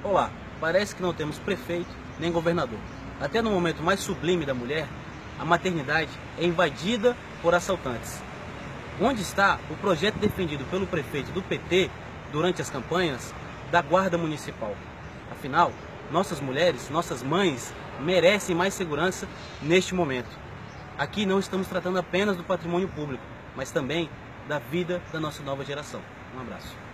Olá, parece que não temos prefeito nem governador. Até no momento mais sublime da mulher, a maternidade é invadida por assaltantes. Onde está o projeto defendido pelo prefeito do PT durante as campanhas da Guarda Municipal? Afinal, nossas mulheres, nossas mães merecem mais segurança neste momento. Aqui não estamos tratando apenas do patrimônio público, mas também da vida da nossa nova geração. Um abraço.